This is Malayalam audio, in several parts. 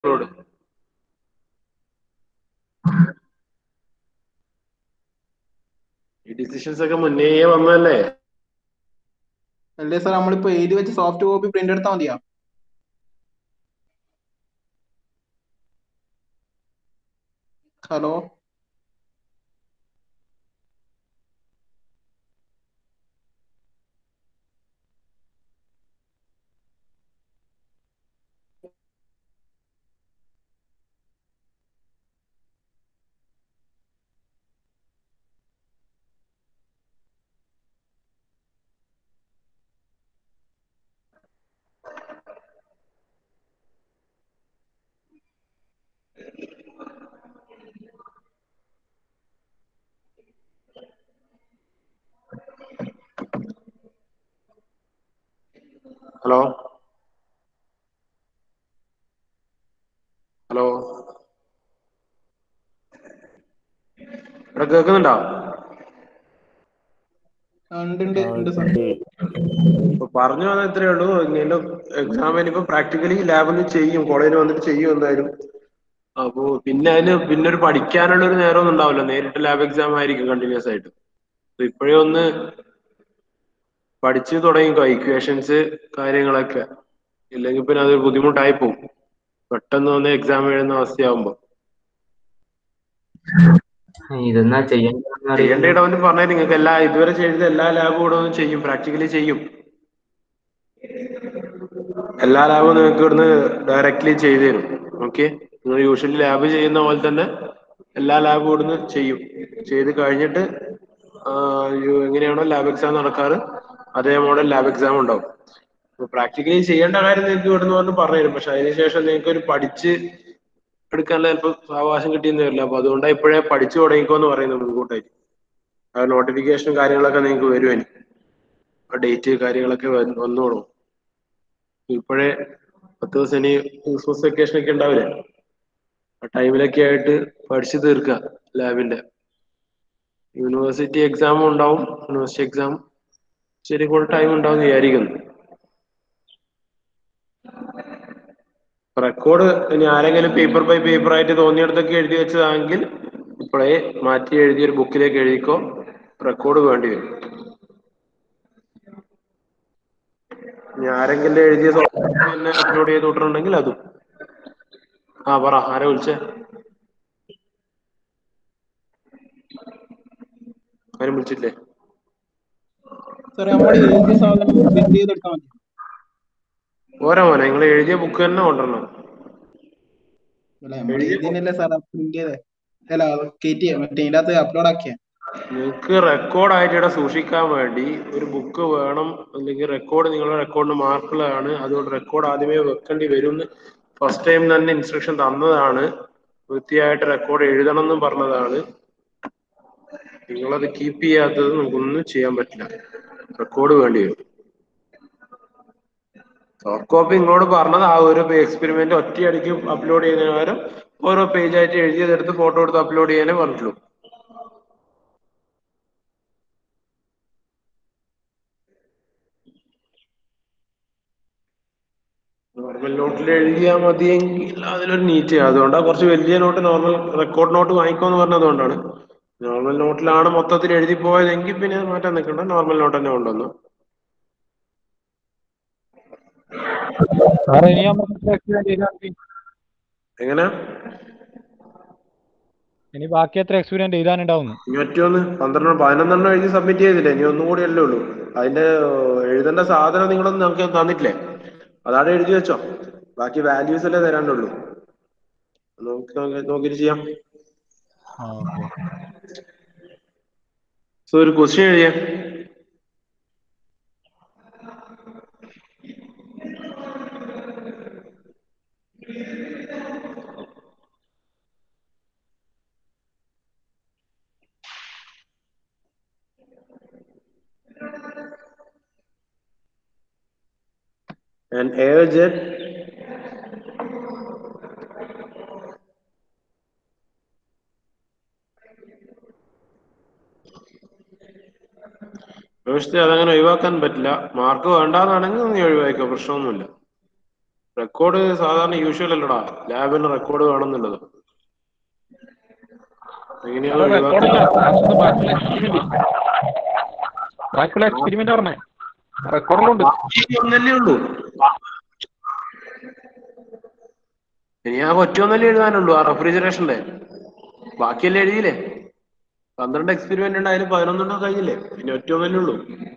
റോഡ് ഈ ഡിസിഷൻസ് ഒക്കെ മുന്നേ വന്നതല്ലേ? അല്ലേ സാർ, നമ്മളിപ്പോ എഴുതി വെച്ച് സോഫ്റ്റ് കോപ്പി പ്രിന്റ് എടുത്താൽ മതിയാ? ഹലോ ഹലോ ഹലോ ഇവിടെ കേൾക്കുന്നുണ്ടോ? ഉണ്ട് സാർ. ഇപ്പൊ പറഞ്ഞു വന്നത് ഇത്രയേ ഉള്ളൂ. ഇങ്ങനെ എക്സാം ഇനിയിപ്പോ പ്രാക്ടിക്കലി ലാബിൽ ചെയ്യും, കോളേജിൽ വന്നിട്ട് ചെയ്യും എന്തായാലും. അപ്പോ പിന്നെ അതിന് പിന്നെ ഒരു പഠിക്കാനുള്ള ഒരു നേരമൊന്നും ഉണ്ടാവില്ല, നേരിട്ട് ലാബ് എക്സാം ആയിരിക്കും കണ്ടിന്യൂസ് ആയിട്ട്. അപ്പൊ ഇപ്പോഴേ ഒന്ന് പഠിച്ചു തുടങ്ങിക്കോ ഇക്വേഷൻസ് കാര്യങ്ങളൊക്കെ, ഇല്ലെങ്കിൽ പിന്നെ അത് ബുദ്ധിമുട്ടായി പോകും പെട്ടെന്ന് വന്ന് എക്സാം എഴുതുന്ന അവസ്ഥയാവുമ്പോ. ഇതെന്നാ ചെയ്യേണ്ടതെന്ന് ചെയ്യേണ്ട അറിയില്ല. ഇടവന്ന് പറഞ്ഞാൽ നിങ്ങൾക്ക് ഇതുവരെ ചെയ്ത എല്ലാ ലാബും കൂടെ ഒന്ന് ചെയ്യും, പ്രാക്ടിക്കലി ചെയ്യും. എല്ലാ ലാബും നിങ്ങൾക്ക് ഇവിടുന്ന് ഡയറക്റ്റ്ലി ചെയ്തു തരും. ഓക്കെ, നിങ്ങൾ യൂഷ്വലി ലാബ് ചെയ്യുന്ന പോലെ തന്നെ എല്ലാ ലാബും ഇവിടുന്ന് ചെയ്യും. ചെയ്ത് കഴിഞ്ഞിട്ട് എങ്ങനെയാണോ ലാബ് എക്സാം നടക്കാറ് അതേ മോഡൽ ലാബ് എക്സാം ഉണ്ടാവും. അപ്പൊ പ്രാക്ടിക്കലി ചെയ്യേണ്ട കാര്യം നിങ്ങൾക്ക് ഇവിടുന്ന് വന്ന് പറഞ്ഞുതരും. പക്ഷെ അതിനുശേഷം നിങ്ങൾക്ക് ഒരു പഠിച്ച് എടുക്കാനുള്ള ചിലപ്പോൾ സാവകാശം കിട്ടിയെന്ന് വരില്ല. അപ്പൊ അതുകൊണ്ടാണ് ഇപ്പോഴേ പഠിച്ചു തുടങ്ങിക്കോന്ന് പറയുന്നത് മുൻകൂട്ടായിട്ട്. ആ നോട്ടിഫിക്കേഷനും കാര്യങ്ങളൊക്കെ നിങ്ങൾക്ക് വരുവാൻ ഡേറ്റ് കാര്യങ്ങളൊക്കെ വന്നോളും. ഇപ്പോഴേ 10 ദിവസം ഇനി ക്രിസ്മസ് വെക്കേഷൻ ഒക്കെ ഉണ്ടാവില്ലേ, ആ ടൈമിലൊക്കെ ആയിട്ട് പഠിച്ചു തീർക്കുക ലാബിന്റെ. യൂണിവേഴ്സിറ്റി എക്സാമും ഉണ്ടാവും, യൂണിവേഴ്സിറ്റി എക്സാം ശരി കൂടെ ടൈം ഉണ്ടാവും വിചാരിക്കുന്നു. റെക്കോർഡ് ഇനി ആരെങ്കിലും പേപ്പർ ബൈ പേപ്പർ ആയിട്ട് തോന്നിയിടത്തൊക്കെ എഴുതി വെച്ചതാണെങ്കിൽ ഇപ്പോഴേ മാറ്റി എഴുതിയൊരു ബുക്കിലേക്ക് എഴുതിക്കോ, റെക്കോർഡ് വേണ്ടി വരും. ഇനി ആരെങ്കിലും എഴുതിയ തന്നെ അപ്ലോഡ് ചെയ്ത് വിട്ടിട്ടുണ്ടെങ്കിൽ അതും. ആ പറ, ആരെ വിളിച്ചേ? ആരും വിളിച്ചില്ലേ? സാറേ, നമ്മൾ എഴുതിയ സാധനം പ്രിന്റ് ചെയ്തെടുത്താൽ മതി. പോരാ മോനെ, നിങ്ങൾ എഴുതിയ ബുക്ക് തന്നെ കൊണ്ടുവരണം. അല്ല, നമ്മൾ എഴുതിയല്ലേ സാർ പ്രിന്റ് ചെയ്തേ? അല്ല, കയറ്റിയ മറ്റേ ഇതിന്റെ അകത്ത് അപ്ലോഡ് ആക്കിയ. നിങ്ങൾക്ക് റെക്കോർഡായിട്ട് ഇവിടെ സൂക്ഷിക്കാൻ വേണ്ടി ഒരു ബുക്ക് വേണം, അല്ലെങ്കിൽ റെക്കോർഡ് നിങ്ങളുടെ റെക്കോർഡിന് മാർക്കുള്ളതാണ്, അതുകൊണ്ട് റെക്കോർഡ് ആദ്യമേ വെക്കേണ്ടി വരും. ഫസ്റ്റ് ടൈം തന്നെ ഇൻസ്ട്രക്ഷൻ തന്നതാണ്, വൃത്തിയായിട്ട് റെക്കോർഡ് എഴുതണം എന്നും പറഞ്ഞതാണ്. നിങ്ങളത് കീപ്പ് ചെയ്യാത്തത് നമുക്കൊന്നും ചെയ്യാൻ പറ്റില്ല, റെക്കോർഡ് വേണ്ടി വരും. സോഫ്റ്റ് കോപ്പി നിങ്ങളോട് പറഞ്ഞത് ആ ഒരു എക്സ്പെരിമെന്റ് ഒറ്റയടിക്ക് അപ്ലോഡ് ചെയ്യുന്നതിന് പകരം ഓരോ പേജായിട്ട് എഴുതിയതെടുത്ത് ഫോട്ടോ എടുത്ത് അപ്ലോഡ് ചെയ്യാനേ പറഞ്ഞിട്ടുള്ളൂ. നോർമൽ നോട്ടിൽ എഴുതിയാൽ മതിയെങ്കിൽ അതിലൊരു നീറ്റ്. അതുകൊണ്ടാണ് കുറച്ച് വലിയ നോട്ട്, നോർമൽ റെക്കോർഡ് നോട്ട് വാങ്ങിക്കോന്ന് പറഞ്ഞതുകൊണ്ടാണ്. നോർമൽ നോട്ടിലാണ് മൊത്തത്തിൽ എഴുതി പോയതെങ്കിൽ പിന്നെ മാറ്റാൻ നിൽക്കണ്ട, നോർമൽ നോട്ട് തന്നെ കൊണ്ടുവന്നു. എങ്ങനെ ഇനി ബാക്കി എത്ര എക്സ്പീരിയൻസ് എഴുതാനുണ്ടാവും? ഇനി ഒറ്റൊന്ന് 11 എഴുതി സബ്മിറ്റ് ചെയ്തില്ലേ, ഇനി ഒന്നും കൂടി അല്ലേ ഉള്ളൂ. അതിന്റെ എഴുതേണ്ട സാധനം നിങ്ങളൊന്നും നമുക്ക് തന്നിട്ടില്ലേ, അതാണ് എഴുതി വെച്ചോ. ബാക്കി വാല്യൂസ് അല്ലേ തരാണ്ടുള്ളൂ, നോക്കിട്ട് ചെയ്യാം. സോ ഒരു ക്വസ്റ്റ്യൻ എഴുതിയേ. An airjet അതങ്ങനെ ഒഴിവാക്കാൻ പറ്റില്ല. മാർക്ക് വേണ്ടാന്നാണെങ്കിൽ നീ ഒഴിവാക്കോ, പ്രശ്നമൊന്നുമില്ല. റെക്കോർഡ് സാധാരണ യൂഷ്വൽ അല്ലടാ, ലാബിൽ റെക്കോർഡ് വേണമെന്നുള്ളത്. എങ്ങനെയാണ് റെക്കോർഡില്ല, ഒഴിവാക്കുക? ബാക്കിയുള്ള എക്സ്പെരിമെന്റ് പറഞ്ഞേ റെക്കോർഡിലുണ്ട്. ഒന്നല്ലേ ഉള്ളൂ, ഇനി ആ ഒറ്റൊന്നല്ലേ എഴുതാനുള്ളൂ ആ റെഫ്രിജറേഷന്റെ. ബാക്കിയെല്ലാം എഴുതിയില്ലേ? 12 എക്സ്പെരിമെന്റ് ഉണ്ട്, അതിൽ 11 കഴിഞ്ഞില്ലേ? പിന്നെ ഒറ്റൊന്നല്ലേ ഉള്ളൂ.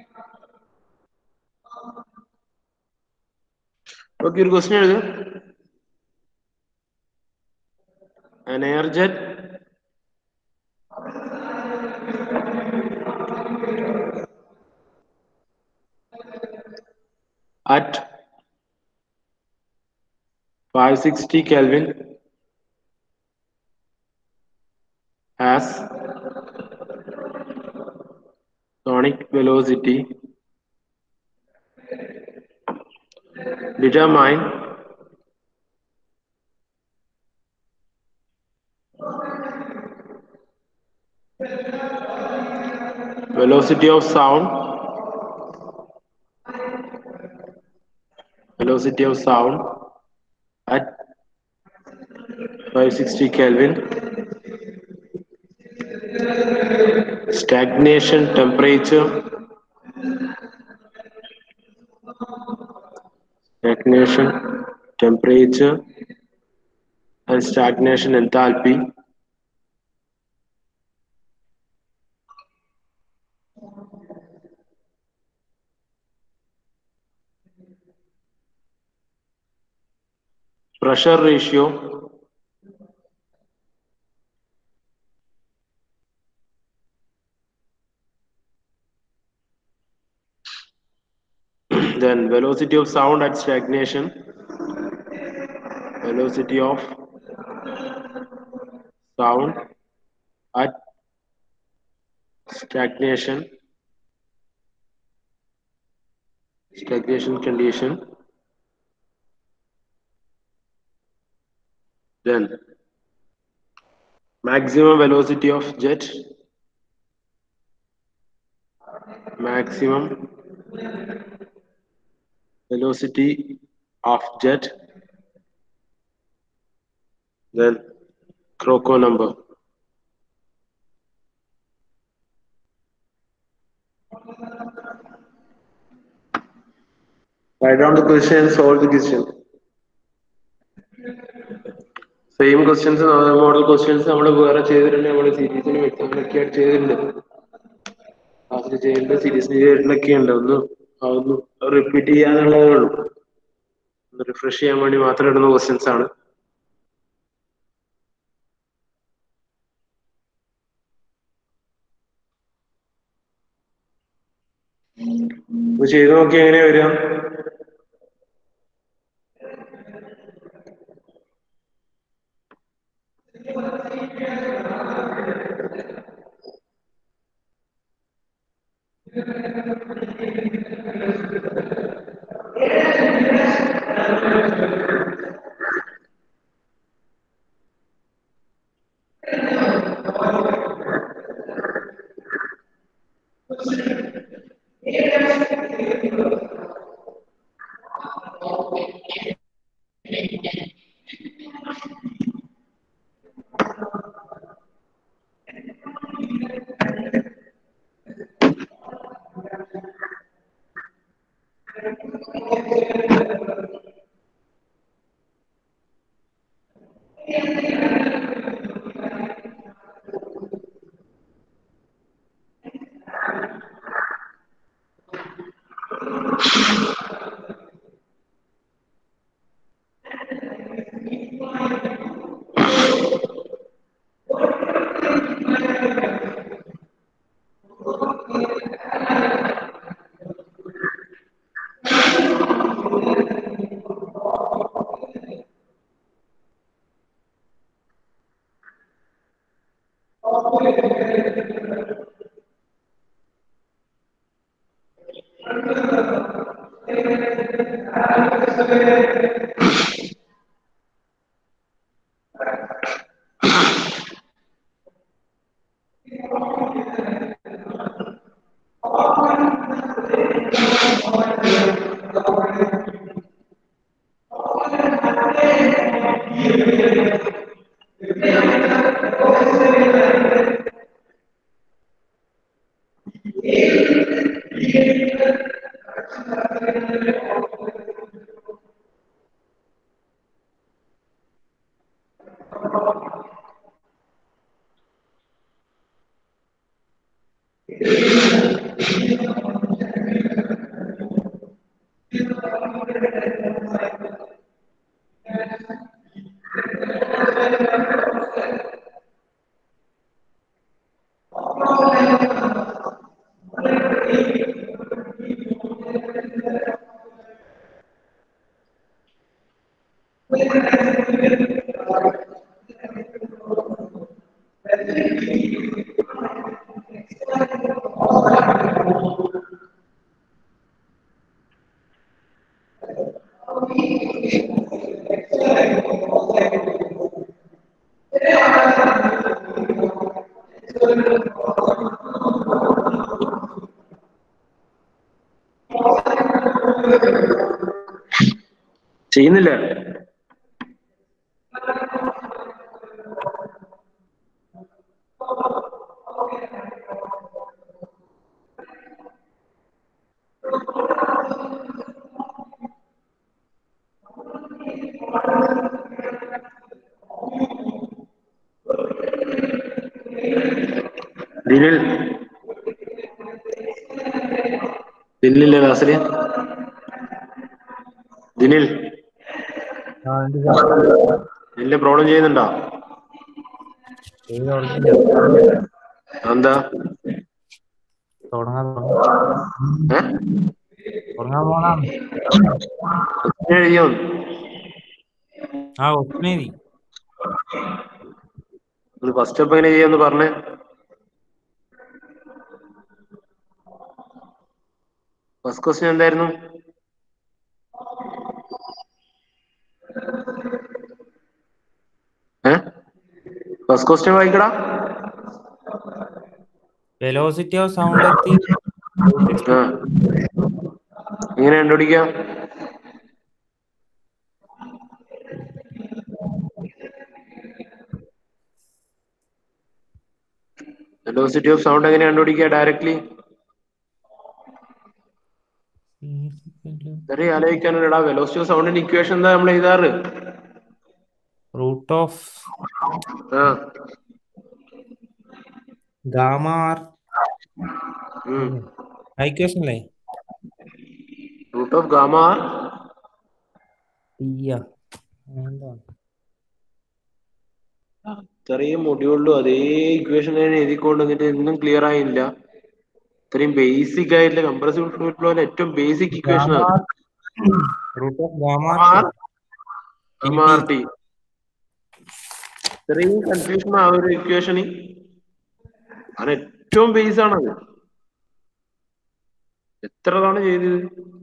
ഓക്കെ, ഒരു ക്വസ്റ്റ്യൻ എഴുത്. An airjet at 560 Kelvin has sonic velocity determine velocity of sound at 560 Kelvin, stagnation temperature and stagnation enthalpy pressure ratio then velocity of sound at stagnation, velocity of sound at stagnation condition, then maximum velocity of jet, then Crocco number. Write down the question and solve the question. Same questions, model questions നമ്മൾ വേറെ ചെയ്തിട്ടുണ്ട്. നമ്മുടെ സീരീസിലും എക്സാമിലൊക്കെ ആയിട്ട് ചെയ്തിട്ടുണ്ട്. ക്ലാസ്സിൽ ചെയ്തിട്ടുണ്ട്, സീരീസിൽ ചെയ്തിട്ടൊക്കെ ഉണ്ട്. ഒന്ന് റിപ്പീറ്റ് ചെയ്യാന്നുള്ളതേ ഉള്ളൂ. ഒന്ന് റിഫ്രഷ് ചെയ്യാൻ വേണ്ടി മാത്രം ഇടുന്ന ക്വസ്റ്റ്യൻസ് ആണ്. ഇത് ചെയ്ത് നോക്കി എങ്ങനെയാ വരിക? ചെയ്യുന്നില്ല. ദിനിൽ ദിനിലില്ലേ ക്ലാസ്സില്? ദിനിൽ ഇതിന്റെ പ്രോബ്ലം ചെയ്യുന്നുണ്ടോ? എന്താ എഴുതിയോ? ഫസ്റ്റ് സ്റ്റെപ്പ് എങ്ങനെ ചെയ്യാന്ന് പറഞ്ഞേ. ഫസ്റ്റ് ക്വസ്റ്റ്യൻ എന്തായിരുന്നു? ഫസ്റ്റ് ക്വസ്റ്റ്യൻ വായിക്കടാ. വെലോസിറ്റി ഓഫ് സൗണ്ട് എത്തി എങ്ങനെ കണ്ടുപിടിക്കാം? വെലോസിറ്റി ഓഫ് സൗണ്ട് എങ്ങനെ കണ്ടുപിടിക്കുക? ഡയറക്ട്ലി ആലോചിക്കാനല്ലടാ. വെലോസിറ്റി ഓഫ് സൗണ്ടിന്റെ ഇക്വേഷൻ എന്താ നമ്മൾ എഴുതാറ്? Root of gamma R equation അല്ലേ? റൂട്ട് ഓഫ് ഗാമ ആർ ഇത്രയും മൊഡ്യൂളിലും അതേ ഇക്വേഷൻ എഴുതിക്കൊണ്ട് എന്നിട്ട് ഒന്നും ക്ലിയർ ആയില്ല. ഇത്രയും ബേസിക് ആയിട്ടുള്ള കംപ്രസീവ് ഫ്ലൂയിഡ് ഫ്ലോയിലെ ഏറ്റവും ബേസിക് ഇക്വേഷൻ ആണ് root of gamma R T. ഇത്രയും കൺഫ്യൂഷൻ ആ ഒരു ഇക്വേഷന് അത് ഏറ്റവും ബേസ് ആണത്. എത്ര തവണ ചെയ്തത്?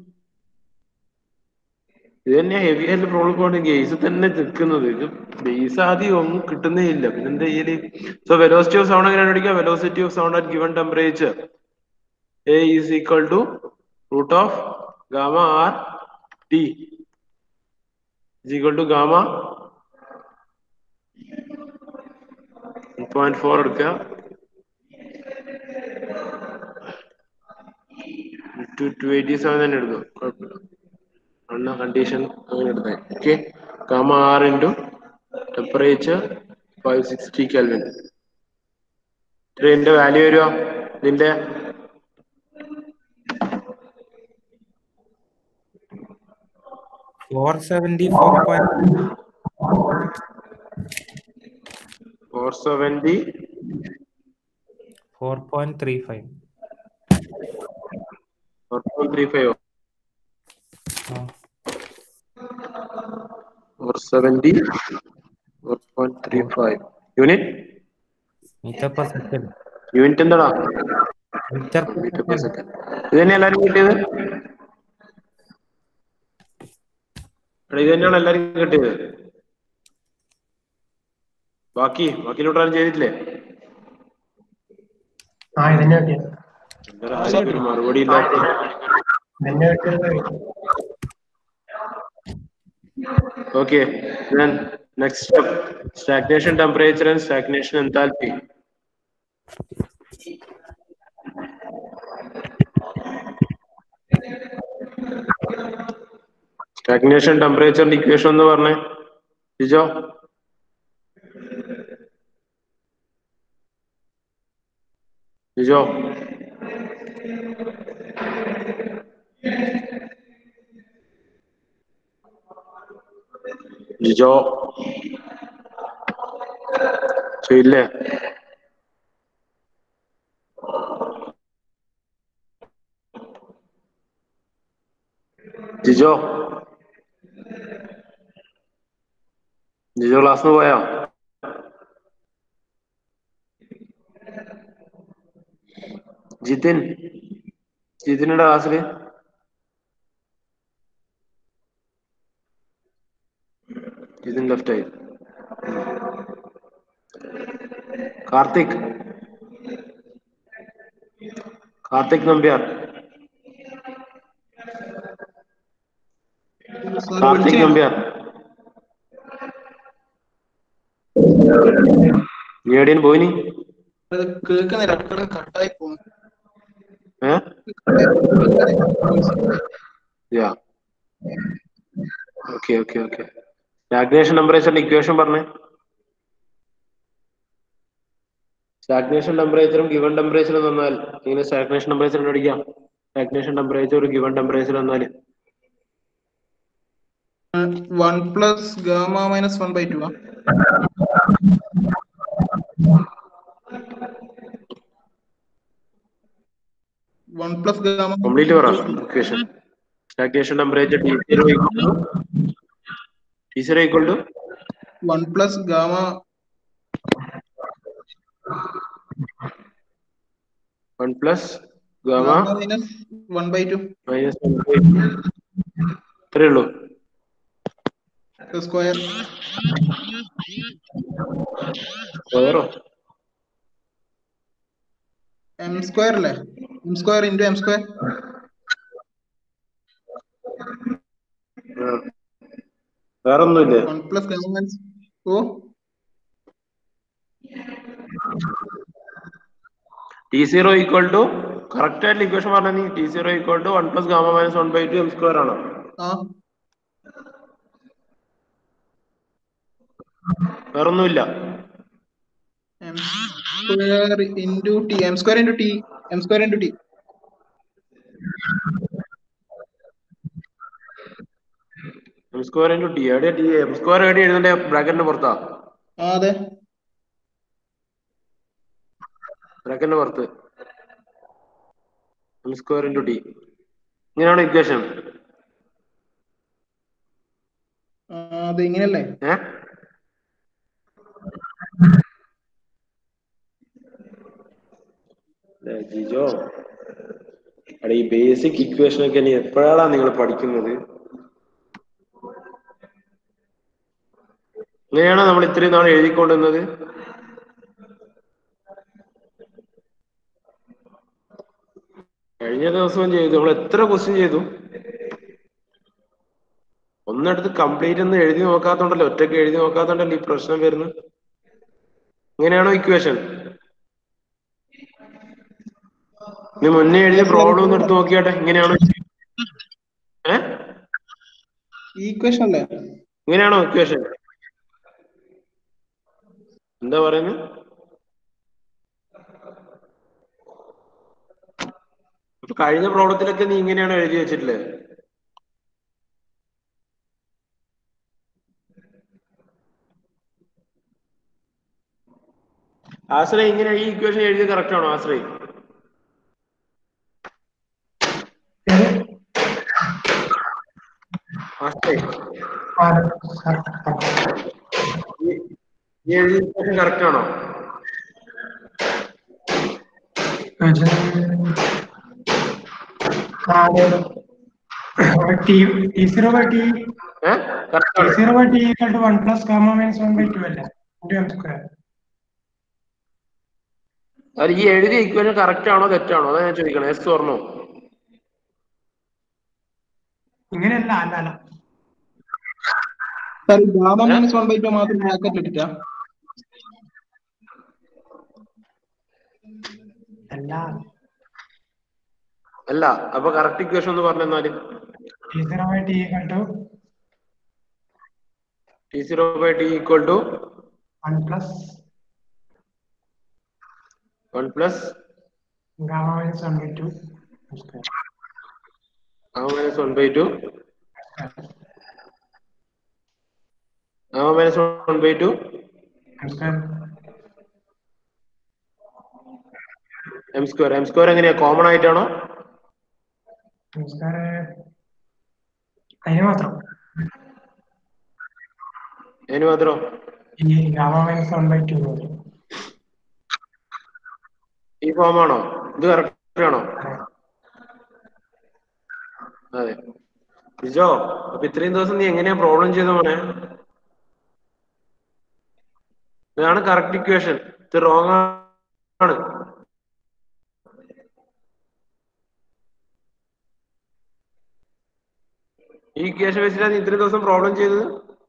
ഇത് തന്നെ ഹെവി ആയിട്ട് പ്രോബ്ലം കൊണ്ട് ഗേസ് തന്നെ നിൽക്കുന്നത്. ഇത് ബേസ് ആദ്യം ഒന്നും കിട്ടുന്നേ ഇല്ല. പിന്നെന്താ ചെയ്യല്? സോ വെലോസിറ്റി ഓഫ് സൗണ്ട് എങ്ങനെ കണ്ടുപിടിക്കാം? Velocity of sound at given temperature A is equal to root of gamma R T is equal to gamma 1.4 എടുക്കുക. 287 തന്നെ എടുക്കും, കുഴപ്പമില്ല. അന്ന കണ്ടീഷൻ അങ്ങനെ എടുത്തേ. Okay, gamma R into temperature 560 kelvin. ഇതിന്റെ വാല്യൂ വരുമോ? ഇതിന്റെ 470 4.35 യൂണിറ്റ് യൂണിറ്റ് എന്താടാ? Metre per second. ഇത് തന്നെ എല്ലാരും കിട്ടിയത്? ഇത് തന്നെയാണ് എല്ലാരും കിട്ടിയത്. ബാക്കിയിലോട്ടാരും ചെയ്തിട്ടില്ലേ? ഒരു മറുപടി ഇല്ലാത്ത. Okay, Next step, stagnation temperature and stagnation enthalpy. Stagnation temperature equation എന്ന് പറഞ്ഞേ ജിജോ. ജിജോ ജിജോ ചെയ്യില്ലേ? ജിജോ ജിജോ ക്ലാസ്സിന് പോയോ? ജിതിന്റെ ക്ലാസ്സില് ജിതിൻ ലെഫ്റ്റ് ആയി. കാർത്തിക് നമ്പ്യാർ. കാർത്തിക് നമ്പ്യാർ നീ എവിടെയും പോയിനി? കേൾക്കുന്നില്ല, കട്ടായി പോകുന്നു. ഓക്കെ. സ്റ്റാഗ്നേഷൻ ടെമ്പറേച്ചറിന്റെ ഇക്വേഷൻ പറഞ്ഞേ. സ്റ്റാഗ്നേഷൻ ടെമ്പറേച്ചറും ഗിവൺ ടെമ്പറേച്ചറും തന്നാൽ ഇങ്ങനെ സ്റ്റാഗ്നേഷൻ ടെമ്പറേച്ചർ കണ്ടുപിടിക്കാം. സ്റ്റാഗ്നേഷൻ ടെമ്പറേച്ചർ ഒരു ഗിവൺ ടെമ്പറേച്ചർ തന്നാൽ 1 plus gamma minus 1/2 ആ? 1 plus gamma കംപ്ലീറ്റ് പറ equation. Stagnation temperature T0 equal to 1 plus gamma 1 plus gamma minus 1/2 minus 1/2. ഇത്രയേ ഉള്ളൂ. സ്ക്വയർ സ്ക്വയറോ? m square അല്ലേ? m square into m square. വേറെ ഒന്നുമില്ലേ? 1 plus gamma minus T0 equal to correct ആയിട്ട് ഇക്വേഷൻ പറഞ്ഞ നീ. T0 equal to 1 plus gamma minus 1/2 m square ആണോ? വേറൊന്നുമില്ല. m square into t. m square into t. m square into t. m square into t. എവിടെയാ t? m square എവിടെ എഴുതണ്ടേ? ബ്രാക്കറ്റിന് പുറത്താ? അതെ, ബ്രാക്കറ്റിന് പുറത്ത്. m square into t. ഇങ്ങനെയാണ് ഇക്വേഷൻ. അത് ഇങ്ങനല്ലേ? ജിജോ അവിടെ ഈ ബേസിക് ഇക്വേഷൻ ഒക്കെ ഇനി എപ്പോഴാണ് നിങ്ങൾ പഠിക്കുന്നത്? ഇങ്ങനെയാണോ നമ്മൾ ഇത്രയും നാൾ എഴുതിക്കൊണ്ടുവന്നത്? കഴിഞ്ഞ ദിവസവും ചെയ്തു. നമ്മൾ എത്ര ക്വസ്റ്റ്യൻ ചെയ്തു? ഒന്നെടുത്ത് കംപ്ലീറ്റ് ഒന്ന് എഴുതി നോക്കാത്തോണ്ടല്ലോ, ഒറ്റയ്ക്ക് എഴുതി നോക്കാത്തോണ്ടല്ലോ ഈ പ്രശ്നം വരുന്നത്. ഇങ്ങനെയാണോ ഇക്വേഷൻ? നീ മുന്നേ എഴുതിയ പ്രോബ്ലം ഒന്ന് എടുത്ത് നോക്കിയാട്ടെ. ഇങ്ങനെയാണോ? ഈക്വേഷൻ അല്ലേ? ഇങ്ങനെയാണോ ഇക്വേഷൻ? എന്താ പറയുന്നത്? കഴിഞ്ഞ പ്രോബ്ലത്തിലൊക്കെ നീ ഇങ്ങനെയാണോ എഴുതി വെച്ചിട്ടില്ലേ? ആശ്രയ ഇങ്ങനെ ഈ ഇക്വേഷൻ എഴുതി കറക്റ്റ് ആണോ? ആശ്രയ ഈ എഴുതിയ ഇക്വേഷൻ കറക്റ്റ് ആണോ? T0/T equal to 1 plus gamma minus 1/2 അല്ലേ? into m square. അത് ഈ എഴുതിയ ഇക്വേഷൻ കറക്റ്റ് ആണോ തെറ്റാണോ? അതാ ഞാൻ ചോദിക്കണം. എസ് ഓർണോ? ഇങ്ങനെയല്ല, അല്ല സാർ ഗാമ മൈനസ് 1/2 മാത്രം ബ്രാക്കറ്റിൽ ഇട്ടിട്ടാ? അല്ല അല്ല, അപ്പൊ കറക്റ്റ് ഇക്വേഷൻ ഒന്ന് പറഞ്ഞാല് T0/T equal to T0/T equal to 1 plus 1 plus gamma minus 1/2 square. gamma minus 1/2 gamma minus 1/2 Square. m square എങ്ങനെയാ? കോമൺ ആയിട്ടാണോ? Square അതിന് മാത്രം അതിന് മാത്രം ഈ ഗാമ മൈനസ് 1/2 മാത്രം. ഈ ഫോം ആണോ? ഇത് കറക്റ്റ് ആണോ? അതെ. ജിജോ, അപ്പൊ ഇത്രയും ദിവസം നീ എങ്ങനെയാ പ്രോബ്ലം ചെയ്ത മോനെ? ഇതാണ് കറക്റ്റ് ഇക്വേഷൻ. ഇത് റോങ് ആണ്. ഈ ഇക്വേഷൻ വെച്ചിട്ടാണ് നീ ഇത്രയും ദിവസം പ്രോബ്ലം ചെയ്തത്.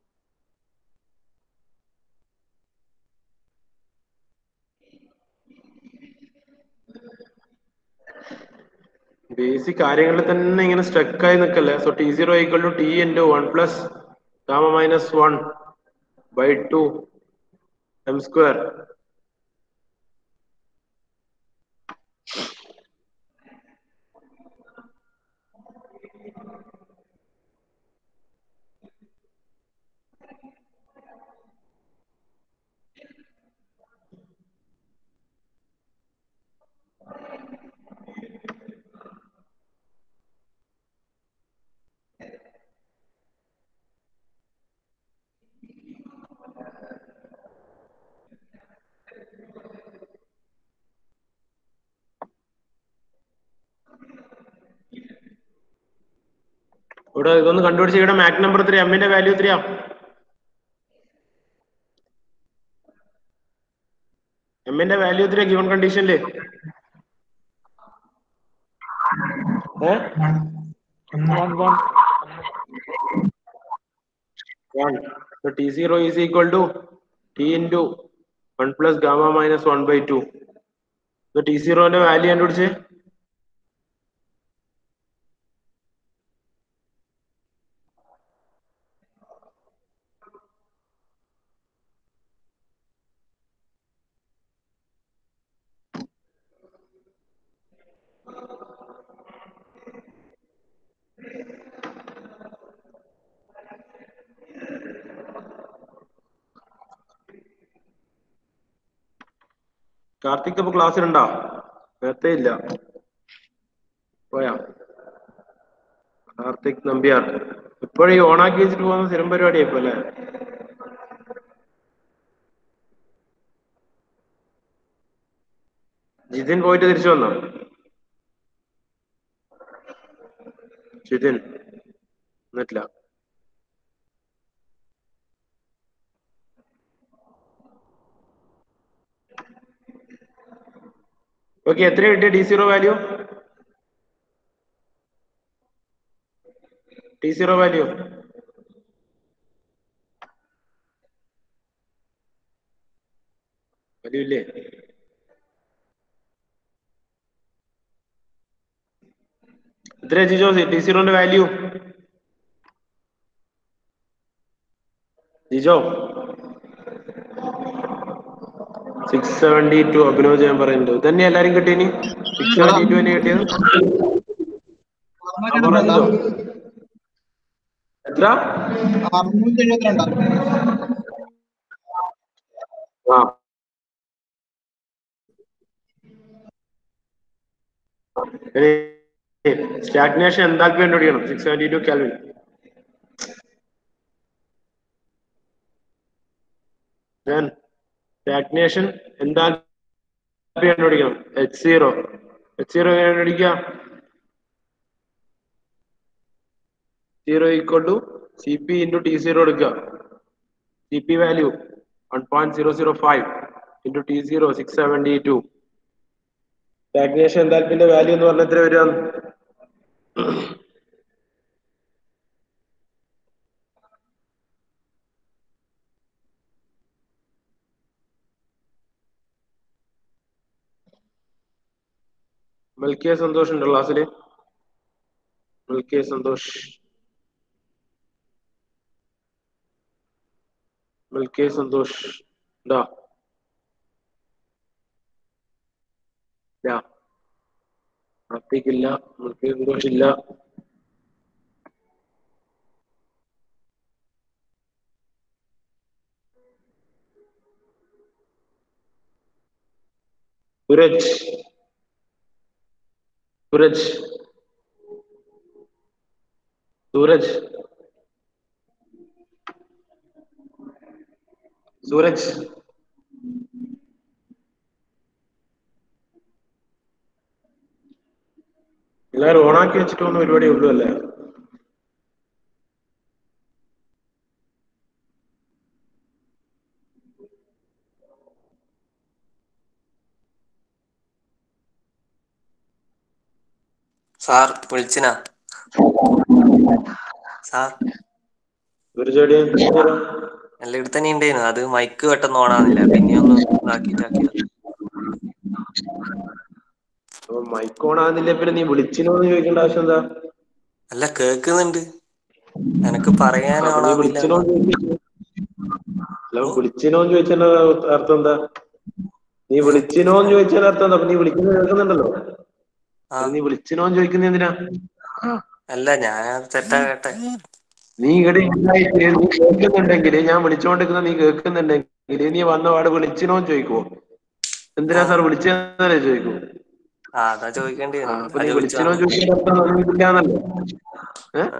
ബേസിക് കാര്യങ്ങളിൽ തന്നെ ഇങ്ങനെ സ്റ്റക്ക് ആയി നിൽക്കല്ലേ. So T0 equal to T into 1 plus gamma minus 1/2 m square. ഇവിടെ ഇതൊന്ന് കണ്ടുപിടിച്ച് ഇവിടെ മാക് നമ്പർ 3 എമ്മിന്റെ വാല്യൂ 3 എമ്മിന്റെ വാല്യൂ 3 ഗിവൺ കണ്ടീഷനില് T0 is equal to T into 1 plus gamma minus 1/2. T0 ന്റെ വാല്യൂ കണ്ടുപിടിച്ച് കാർത്തിക് അപ്പൊ ക്ലാസ്സിലുണ്ടോ? നേരത്തെ ഇല്ല, പോയാ? കാർത്തിക് നമ്പ്യാർ ഇപ്പോഴും ഈ ഓണാക്കി വെച്ചിട്ട് പോകുന്ന സ്ഥിരം പരിപാടിയായിപ്പോ അല്ലേ? ജിതിൻ പോയിട്ട് തിരിച്ചു വന്നോ? ജിതിൻ എന്നിട്ടില്ല. ഓക്കെ, എത്ര കിട്ടിയ T0 വാല്യൂ? T0 വാല്യൂ ഇല്ലേ? എത്രയാ ജിജോ T0 ന്റെ വാല്യൂ? ജിജോ 672 അഭിനവ് ജയൻ പറയുന്നുണ്ട്. ഇതന്നെ എല്ലാരും കിട്ടിയനി 672 തന്നെ കിട്ടിയത്. എത്ര? 672. ആ സ്റ്റാഗ്നേഷൻ എന്താക്കി കണ്ടുപിടിക്കണം? 672 കെൽവിൻ. സ്റ്റാഗ്നേഷൻ എന്താക്കി കണ്ടുപിടിക്കണം? H0 എങ്ങനെ കണ്ടുപിടിക്കുക? 0 equal to CP into T0 എടുക്കുക. CP value 1.005 into T0 672. Stagnation എന്താൽപ്പിന്റെ വാല്യൂ എന്ന് പറഞ്ഞാൽ എത്ര വരിക? മൽക്കിയ സന്തോഷ് ഉണ്ട് ക്ലാസ്സില്? മൽക്കിയ സന്തോഷ്, മൽക്കിയ സന്തോഷ് ഉണ്ടോ? ഇല്ല. ആത്തിക്കില്ല, മൽക്കിയ സന്തോഷ് ഇല്ല. സൂരജ്, സൂരജ്, സൂരജ്, സൂരജ്. എല്ലാരും ഓണാക്കി വെച്ചിട്ട് പോകുന്ന പരിപാടിയേ ഉള്ളൂ അല്ലേ? Sir വിളിച്ചിനാ sir? സൂരജ് എവിടെയാ? എല്ലാം ഇവിടെ തന്നെ ഉണ്ടായിരുന്നു. അത് മൈക്ക് പെട്ടെന്ന് ഓണാകുന്നില്ല, പിന്നെ ഒന്ന് ഇതാക്കിട്ടാക്കിയതാ. മൈക്ക് ഓൺ ആകുന്നില്ല, പിന്നെ നീ വിളിച്ചിനോന്ന് ചോദിക്കേണ്ട ആവശ്യം എന്താ? അല്ല, കേക്കുന്നുണ്ട്, എനക്ക് പറയാൻ അപ്പൊ നീ ഓണാവുന്നില്ല എന്ന് വിളിച്ചിനോന്ന് പറഞ്ഞു. ചോദിച്ചു. അല്ല, ഓ, വിളിച്ചിനോന്ന് ചോദിച്ചതിന്റെ അർത്ഥം എന്താ? നീ വിളിച്ചിനോന്ന് ചോദിച്ചതിന്റെ അർത്ഥം എന്താ? അപ്പൊ നീ വിളിക്കുന്നത് കേൾക്കുന്നുണ്ടല്ലോ. ആ, നീ വിളിച്ചിനോന്ന് ചോദിക്കുന്നത് എന്തിനാ? അല്ല, ഞാൻ തെറ്റാ കേട്ടെ. നീ ഇവിടെ ഉണ്ടായിട്ട് നീ കേൾക്കുന്നുണ്ടെങ്കിൽ, ഞാൻ വിളിച്ചോണ്ടിരിക്കുന്ന നീ കേൾക്കുന്നുണ്ടെങ്കിൽ, നീ വന്നപാട് വിളിച്ചിനോന്ന് ചോദിക്കുവോ? എന്തിനാ സാർ വിളിച്ചതല്ലേ ചോദിക്കൂ? അതാ ചോദിക്കേണ്ടി വന്നു. അപ്പൊ ആ, നീ ചോദിച്ചു വിളിച്ചിനോ വന്നു. ചോദിക്കാൻ ഒന്നുമില്ലാന്നല്ലേ? ആ,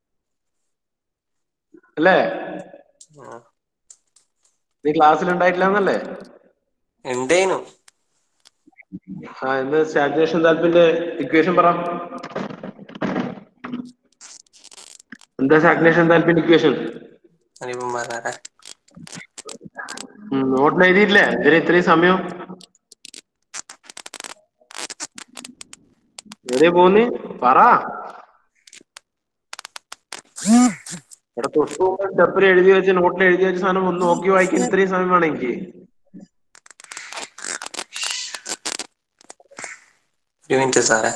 അല്ലേ? ആ. നീ ക്ലാസ്സിൽ ഉണ്ടായിട്ടില്ലാന്നല്ലേ? ഉണ്ടേനു. എന്ന് സ്റ്റാഗ്നേഷൻ താല്പിന്റെ ഇക്വേഷൻ പറ. എന്താ സ്റ്റാഗ്നേഷൻ താല്പിന്റെ ഇക്വേഷൻ? ഞാനിപ്പം പറഞ്ഞേ. നോട്ടിൽ എഴുതിയില്ലേ? എന്തിനാ ഇത്രയും സമയം? എവിടെയാ പോന്ന്? പറ. ഇവിടെ തൊട്ടു സ്റ്റെപ്പിൽ എഴുതി വെച്ച നോട്ടിൽ എഴുതി വെച്ച സാധനം ഒന്ന് നോക്കി വായിക്കാൻ ഇത്രയും സമയം വേണം എനിക്ക്? ഒരു മിനിറ്റ് സാറേ.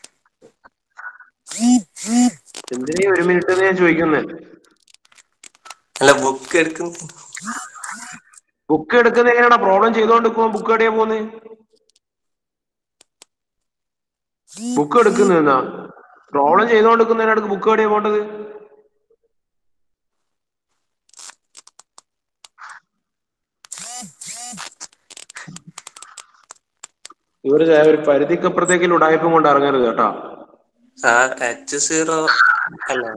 എന്തിനാ ഒരു മിനിറ്റ് ഞാൻ ചോദിക്കുന്നത്? അല്ല, ബുക്ക് എടുക്കുന്നു. ബുക്ക് എടുക്കുന്ന എങ്ങനെയാണോ? പ്രോബ്ലം ചെയ്തോണ്ടിരിക്കുമ്പോ ബുക്ക് എവിടെയാ പോന്ന്? ബുക്ക് എടുക്കുന്ന പ്രോബ്ലം ചെയ്തോണ്ടിരിക്കുന്നതിനടുക്ക് ബുക്ക് എവിടെയാ പോണ്ടത്? ഒരു പരിധിക്കപ്പുറത്തേക്ക് ഉടായ്പം കൊണ്ട് ഇറങ്ങരുത് കേട്ടോ. സാർ H0 അല്ലേ?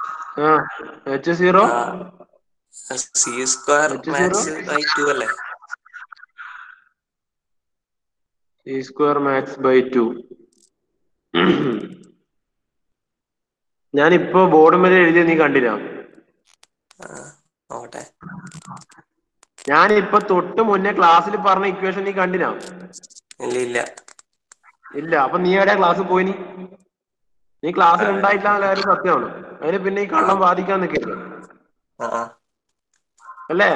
H0 C² മാത്സ് ബൈ 2 അല്ലേ? C² maths by 2. ഞാനിപ്പോ ബോർഡ് മേലെ എഴുതിയ നീ കണ്ടില്ല? നോട്ടെ. ഞാനിപ്പൊ തൊട്ട് മുന്നേ ക്ലാസ്സിൽ പറഞ്ഞ ഇക്വേഷൻ നീ കണ്ടില്ല? ഇല്ല, ഇല്ല. ഇല്ല. അപ്പൊ നീ എവിടെയാ ക്ലാസ്സിൽ പോയിനി? നീ ക്ലാസ്സിൽ ഉണ്ടായിട്ടില്ല എന്നുള്ള കാര്യം സത്യമാണ്. അതിന് പിന്നെ ഈ കള്ളം ബാധിക്കാൻ നിൽക്കരുത്. അല്ലേ?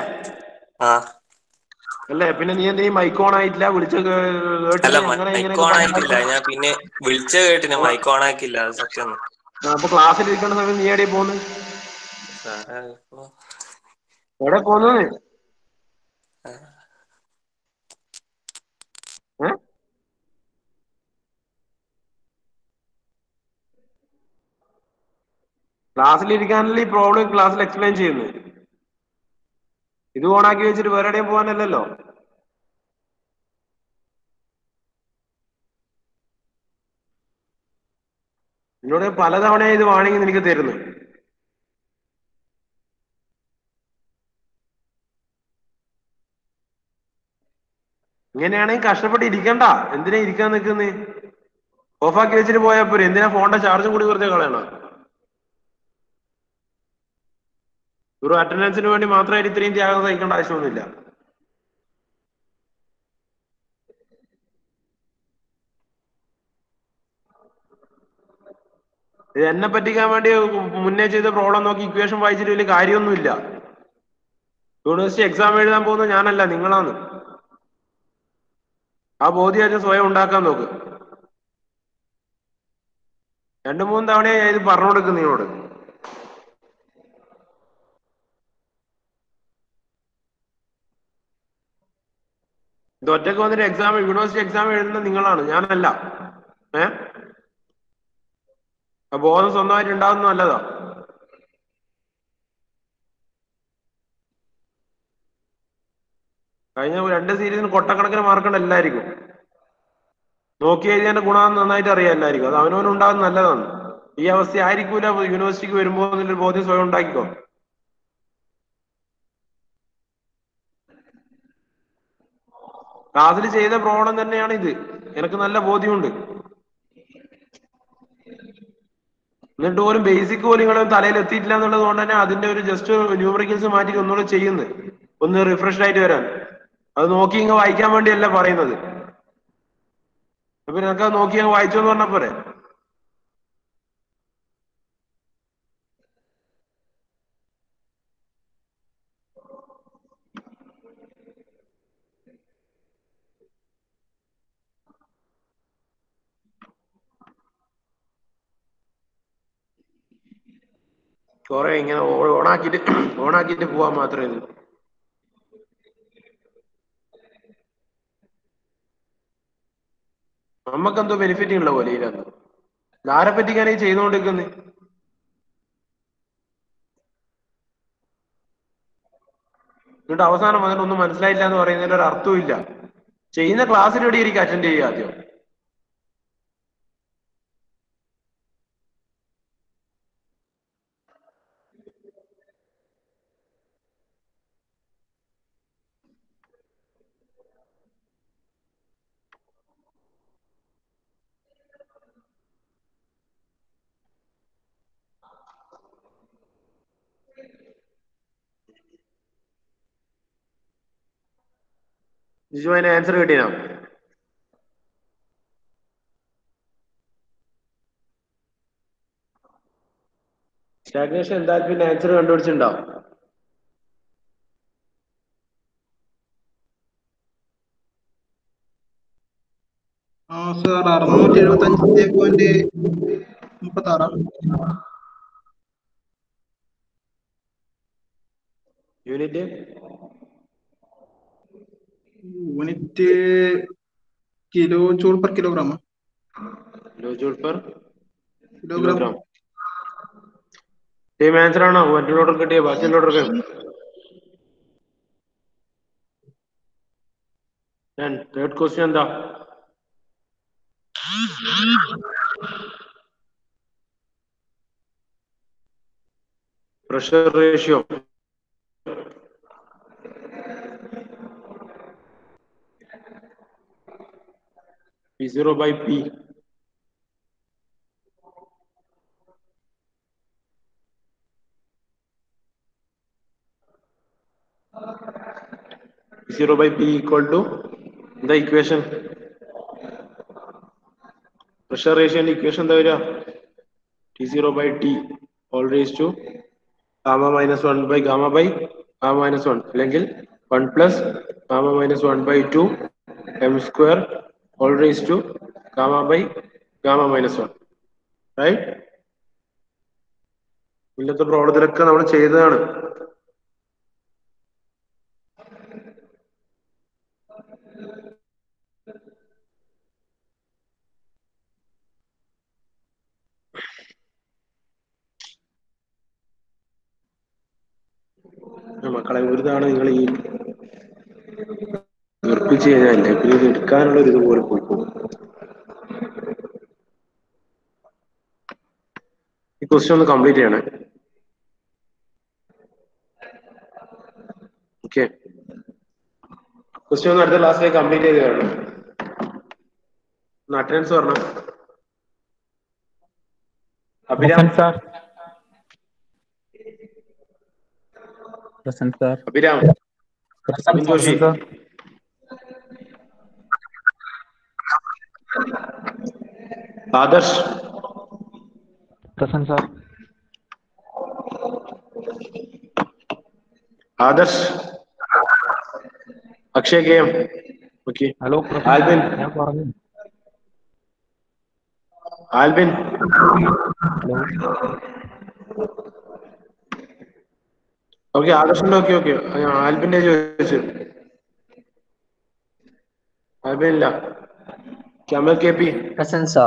അല്ലേ? പിന്നെ നീ എന്തിനാ മൈക്ക് ഓൺ ആയിട്ടില്ല? വിളിച്ച അല്ല, കേട്ടില്ല അങ്ങനെ മൈക്ക് ഓൺ ആയിട്ടില്ല. ഞാൻ പിന്നെ വിളിച്ച കേട്ടിന്, മൈക്ക് ഓൺ ആക്കില്ല. അത് സത്യം. അപ്പൊ ക്ലാസ്സിൽ ഇരിക്കുന്ന സമയം നീ എവിടെയാ പോന്ന്? സാറേ, എവിടെ പോന്ന്? ക്ലാസ്സിൽ ഇരിക്കാനല്ലേ ഈ പ്രോബ്ലം ക്ലാസ്സിൽ എക്സ്പ്ലെയിൻ ചെയ്യുന്നത്. ഇത് ഓണാക്കി വെച്ചിട്ട് വേറെ എവിടെയും പോകാനല്ലല്ലോ. എന്നോട് പലതവണ ഇത് വാണിംഗ് നിനക്ക് തരുന്നു. ഇങ്ങനെയാണെങ്കിൽ കഷ്ടപ്പെട്ട് ഇരിക്കണ്ട. എന്തിനാ ഇരിക്കാൻ നിൽക്കുന്നത്? ഓഫാക്കി വെച്ചിട്ട് പോയാ പോരെ. എന്തിനാ ഫോണിന്റെ ചാർജും കൂടി വെറുതെ കളയണം? ഒരു അറ്റൻഡൻസിന് വേണ്ടി മാത്രമായിട്ട് ഇത്രയും ത്യാഗം സഹിക്കേണ്ട ആവശ്യമൊന്നുമില്ല. ഇത് എന്നെ പറ്റിക്കാൻ വേണ്ടി മുന്നേ ചെയ്ത പ്രോബ്ലം നോക്കി ഇക്വേഷൻ വായിച്ചിട്ട് വലിയ കാര്യമൊന്നുമില്ല. യൂണിവേഴ്സിറ്റി എക്സാം എഴുതാൻ പോകുന്നത് ഞാനല്ല, നിങ്ങളാണ്. ആ ബോധ്യം സ്വയം ഉണ്ടാക്കാൻ നോക്ക്. 2-3 തവണയായി ഞാൻ ഇത് പറഞ്ഞു കൊടുക്കും നിങ്ങളോട്. ഇത് ഒറ്റക്ക് വന്നിട്ട് എക്സാം, യൂണിവേഴ്സിറ്റി എക്സാം എഴുതുന്നത് നിങ്ങളാണ്, ഞാനല്ല. ബോധം സ്വന്തമായിട്ട് ഉണ്ടാവുന്ന നല്ലതാ. കഴിഞ്ഞ 2 സീരീസിന് കൊട്ടക്കണക്കിന് മാർക്കുണ്ട് എല്ലാവർക്കും. നോക്കി എഴുതിയതിന്റെ ഗുണം നന്നായിട്ട് അറിയാം എല്ലാവർക്കും. അത് അവനവനുണ്ടാകുന്ന നല്ലതാണ്. ഈ അവസ്ഥ ആയിരിക്കൂല യൂണിവേഴ്സിറ്റിക്ക് വരുമ്പോ എന്നൊരു ബോധ്യം സ്വയം ഉണ്ടാക്കിക്കോ. ക്ലാസ്സിൽ ചെയ്ത പ്രോബ്ലം തന്നെയാണ് ഇത്, എനിക്ക് നല്ല ബോധ്യമുണ്ട്. എന്നിട്ട് പോലും ബേസിക് പോലും നിങ്ങളുടെ തലയിൽ എത്തിയിട്ടില്ല എന്നുള്ളത് കൊണ്ട് തന്നെ അതിന്റെ ഒരു ജസ്റ്റ് ന്യൂമറിക്കൽസ് മാറ്റി ഒന്നുകൂടെ ചെയ്യുന്നത്, ഒന്ന് റിഫ്രഷ് ആയിട്ട് വരാൻ. അത് നോക്കി ഇങ്ങ് വായിക്കാൻ വേണ്ടിയല്ല പറയുന്നത്. അപ്പൊ നിനക്ക് അത് നോക്കി അങ്ങ് വായിച്ചോന്ന് പറഞ്ഞ പോരെ. കുറെ ഇങ്ങനെ ഓണാക്കിട്ട് പോവാൻ മാത്രമേ ഇത്. നമുക്കെന്തോ ബെനിഫിറ്റ് ഉള്ള പോലെ ഇതിനകത്ത്. ആരെ പറ്റിക്കാണ് ഈ ചെയ്തുകൊണ്ടിരിക്കുന്നത്? എന്നിട്ട് അവസാനം വന്നിട്ട് ഒന്നും മനസ്സിലായില്ല എന്ന് പറയുന്നതിൽ ഒരു അർത്ഥവും ഇല്ല. ചെയ്യുന്ന ക്ലാസ്സിൽ എവിടെ ഇരിക്കും അറ്റൻഡ് ചെയ്യുക ആദ്യം. ജിജു അതിന് ആൻസർ കിട്ടിയോ? സ്റ്റാഗ്നേഷൻ എന്തായാലും പിന്നെ ആൻസർ കണ്ടുപിടിച്ചിട്ടുണ്ടാവും. Sir 675.36 unit kilo joule per kilogram. Kilogram. Same answer ആണോ മറ്റുള്ളവർക്ക് കിട്ടിയ ബാക്കിയുള്ളവർക്ക്? തേർഡ് ക്വസ്റ്റ്യൻ എന്താ? Pressure ratio. P0 by P. P0 by P equal to the equation. Pressure ratio and equation എന്താ വരിക? T0 by T all raised to gamma minus 1 by gamma minus 1 അല്ലെങ്കിൽ 1 plus gamma minus 1 by 2 m square all raised to gamma by gamma minus 1. Right? ഇന്നത്തെ പ്രോബ്ലത്തിലൊക്കെ നമ്മൾ ചെയ്തതാണ്. മക്കളെ ഒരു തവണ നിങ്ങൾ ഈ ഉറപ്പിച്ചു കഴിഞ്ഞാലേ പിന്നെ ഇത് എടുക്കാനുള്ള ഒരു ഇതുപോലെ പോയി പോകും. ഈ ക്വസ്റ്റ്യൻ ഒന്ന് കംപ്ലീറ്റ് ചെയ്യണേ. ഓക്കെ, ക്വസ്റ്റ്യൻ ഒന്ന് അടുത്ത ക്ലാസ്സിലേക്ക് കംപ്ലീറ്റ് ചെയ്ത് തരണം. അറ്റൻഡൻസ് പറഞ്ഞു. Abhiram sir. Abhiram Joshi Adarsh present sir. Adarsh Akshay K M. Okay, hello Albin. ഞാൻ പറഞ്ഞു. ആൽബിൻ ഓക്കെ ആദർശിന്റെ ഓക്കെ ആൽബിന്റെ ചോദിച്ചു. ആൽബിൻ ഇല്ല. Kamal K P present sir.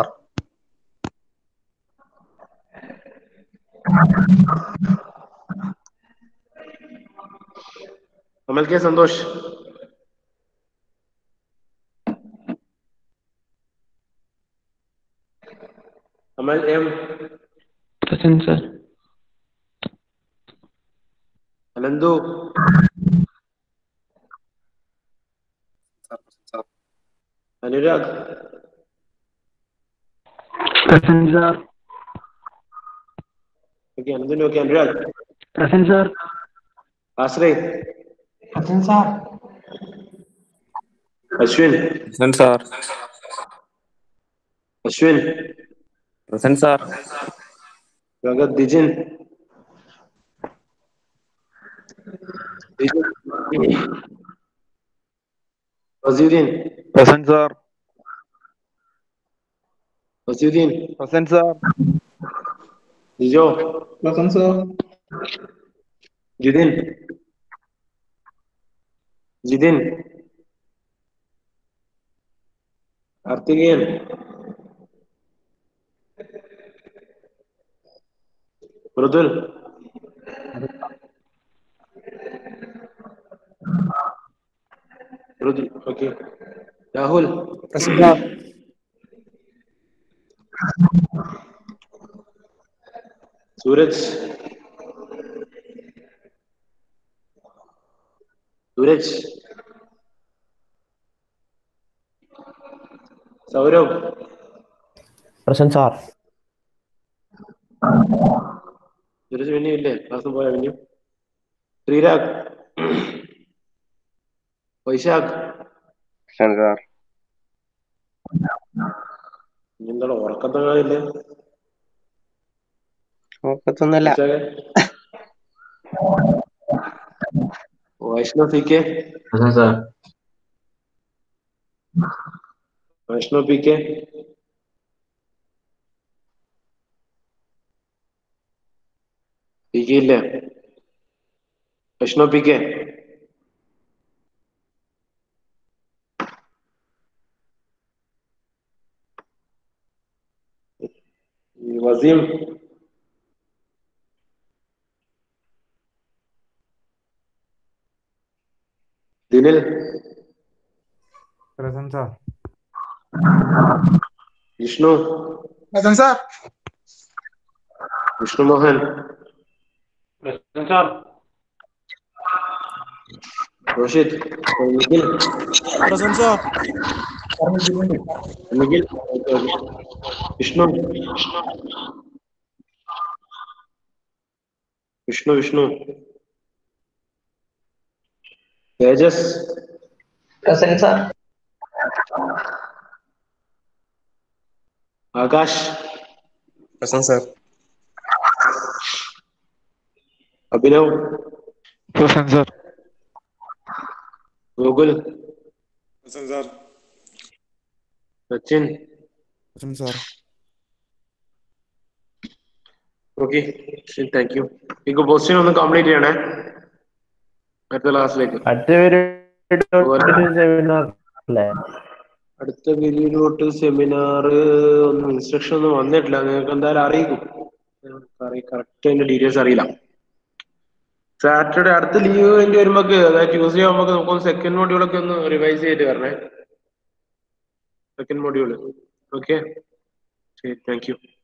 Kamal K Santhosh. Kamal M present sir. Ananthu. Anurag. Present sir. Okay അനന്തുവിന്റെ okay. Anurag. Present sir. Ashray. Present, sir. Ashwin. Present sir. Ashwin. Present sir. Bhagath. Dijin. Waseeduddin. Present sir. Waseeduddin. Present sir. Jijo. Present sir. Jithin. Jithin. Karthikeyan. Mridul. Mridul okay. Rahul. Present sir. Sooraj. Sooraj. Sourav. Present sir. Sooraj പിന്നെ ഇല്ലേ? ക്ലാസ് പോയാ പിന്നെ. ശ്രീരാഗ്. വൈശാഖ്. Present sir. എന്താണ് ഉറക്കത്തങ്ങാതില്ലേ? നോക്കത്തൊന്നുമല്ല. Vaishnav C K. Present sir. Vaishnav P K. P K ഇല്ല. Vaishnav P K. Waseem. Dinil. Present, sir. Vishnu. Present sir. Vishnu Mohan. Present sir. Roshith. Nikhil. Present sir. Nikhil. Vishnu. Vishnu. Thejas. Present sir. Akash. Present sir. Abhinav. Present sir. Gokul. Present sir. Sachin. Present sir. Okay thank you. ഈ ക്വസ്റ്റ്യൻ ഒന്ന് കംപ്ലീറ്റ് ചെയ്യണേ അടുത്ത ക്ലാസ്സിലേക്ക്. അടുത്ത പീരീഡോട്ട് സെമിനാർ ഒന്നും ഇൻസ്ട്രക്ഷൻ ഒന്നും വന്നിട്ടില്ല. നിങ്ങൾക്ക് എന്തായാലും അറിയിക്കും. കറക്റ്റ് അതിന്റെ ഡീറ്റെയിൽസ് അറിയില്ല. സാറ്റർഡേ അടുത്ത ലീവ് വേണ്ടി വരുമ്പോ അതായത് ട്യൂസ്ഡേ ആകുമ്പോ നമുക്കൊന്ന് സെക്കൻഡ് മോഡ്യൂളൊക്കെ ഒന്ന് റിവൈസ് ചെയ്തിട്ട് വരണേ. Second module. ഓക്കെ ശരി താങ്ക് യു.